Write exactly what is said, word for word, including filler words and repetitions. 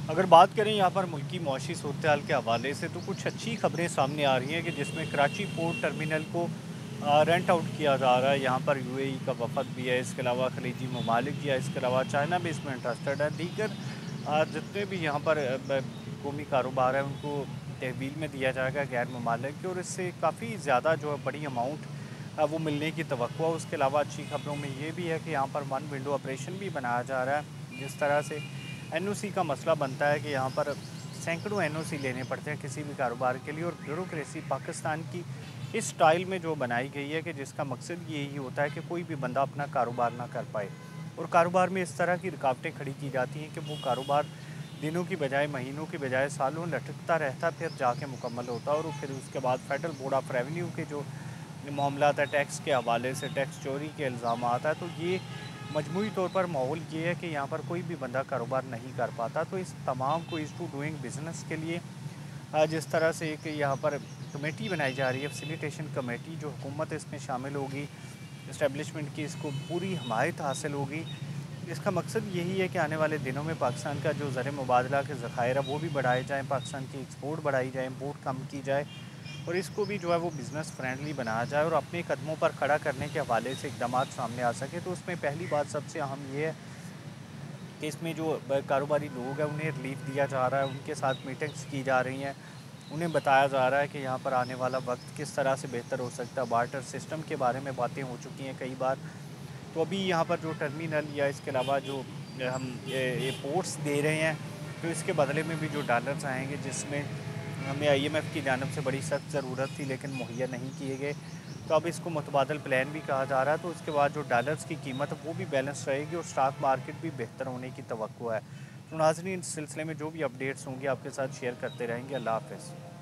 अगर बात करें यहाँ पर मुल्की मौशी सूरत-ए-हाल के हवाले से तो कुछ अच्छी खबरें सामने आ रही हैं कि जिसमें कराची पोर्ट टर्मिनल को अ, रेंट आउट किया जा रहा है। यहाँ पर यूएई का वफ़द भी है, इसके अलावा खलीजी ममालिक भी है, इसके अलावा चाइना भी इसमें इंटरेस्टेड है। दीगर अ, जितने भी यहाँ पर अ, ब कौमी कारोबार है उनको तहवील में दिया जाएगा गैर ममालिक के, और इससे काफ़ी ज़्यादा जो है बड़ी अमाउंट अ, वो मिलने की तवक्को है। उसके अलावा अच्छी खबरों में ये भी है कि यहाँ पर वन विंडो ऑपरेशन भी बनाया जा रहा है। जिस तरह से एनओसी का मसला बनता है कि यहाँ पर सैकड़ों एनओसी लेने पड़ते हैं किसी भी कारोबार के लिए, और ब्यूरोक्रेसी पाकिस्तान की इस स्टाइल में जो बनाई गई है कि जिसका मकसद यही होता है कि कोई भी बंदा अपना कारोबार ना कर पाए, और कारोबार में इस तरह की रुकावटें खड़ी की जाती हैं कि वो कारोबार दिनों की बजाय महीनों की बजाय सालों लटकता रहता, फिर जाके मुकम्मल होता, और फिर उसके बाद फेडरल बोर्ड ऑफ रेवेन्यू के जो मामलात है टैक्स के हवाले से, टैक्स चोरी के इल्ज़ाम आता है, तो ये मजमूई तौर पर माहौल ये है कि यहाँ पर कोई भी बंदा कारोबार नहीं कर पाता। तो इस तमाम को इज़ टू डूइंग बिज़नेस के लिए अ, जिस तरह से एक यहाँ पर कमेटी बनाई जा रही है, फैसिलिटेशन कमेटी, जो हुकूमत इसमें शामिल होगी, इस्टेब्लिशमेंट की इसको पूरी हमायत हासिल होगी। इसका मकसद यही है कि आने वाले दिनों में पाकिस्तान का जो ज़र मुबादला के ज़खायर है वो भी बढ़ाए जाएँ, पाकिस्तान की एक्सपोर्ट बढ़ाई जाए, इम्पोर्ट कम की जाए, और इसको भी जो है वो बिज़नेस फ्रेंडली बनाया जाए और अपने कदमों पर खड़ा करने के हवाले से इक़दामात सामने आ सके। तो उसमें पहली बात सबसे अहम ये है कि इसमें जो ब कारोबारी लोग हैं उन्हें रिलीफ़ दिया जा रहा है, उनके साथ मीटिंग्स की जा रही हैं। उन्हें बताया जा रहा है कि यहाँ पर आने वाला वक़्त किस तरह से बेहतर हो सकता है, बार्टर सिस्टम के बारे में बातें हो चुकी हैं कई बार। तो अभी यहाँ पर जो टर्मिनल या इसके अलावा जो हम ये ये पोर्ट्स दे रहे हैं, तो इसके बदले में भी जो डॉलर्स आएँगे, जिसमें हमें आईएमएफ की जानिब से बड़ी सख्त ज़रूरत थी लेकिन मुहैया नहीं किए गए। तो अब इसको मुतबादल प्लान भी कहा जा रहा है, तो उसके बाद जो डॉलर्स की कीमत है वो भी बैलेंस रहेगी और स्टॉक मार्केट भी बेहतर होने की तवक्को है। तो नाज़रीन, इस सिलसिले में जो भी अपडेट्स होंगी आपके साथ शेयर करते रहेंगे। अल्लाह हाफ़िज़।